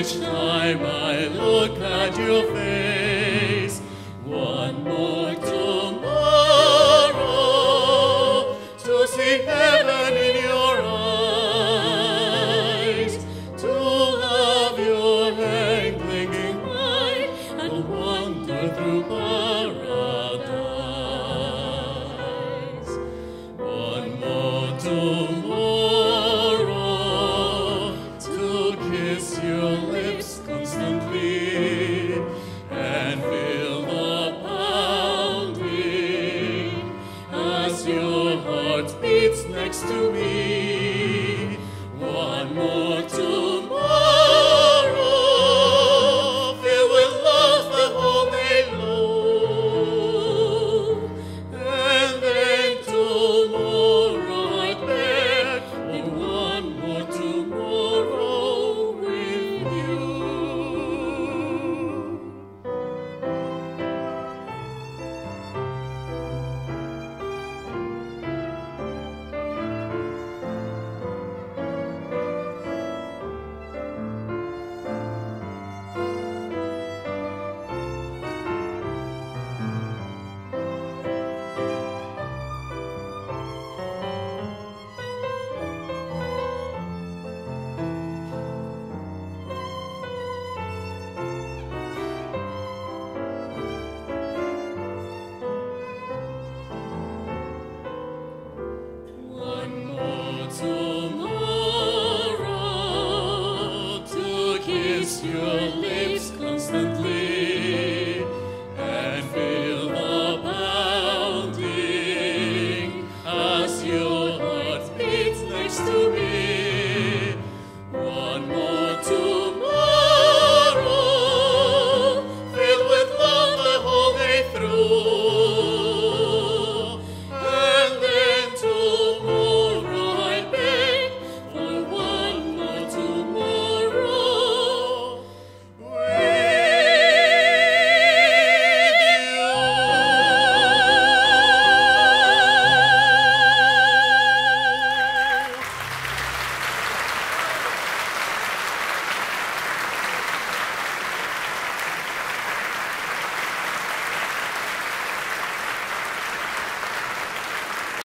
Each time I look at your face, one more tomorrow to see heaven in your eyes, to have your hand clinging by and wander through paradise. One more tomorrow to kiss your lips constantly and feel the pounding as your heart beats next to me. One more tomorrow filled with love the whole day long, and then tomorrow I beg for one more tomorrow with you. One more tomorrow to kiss your lips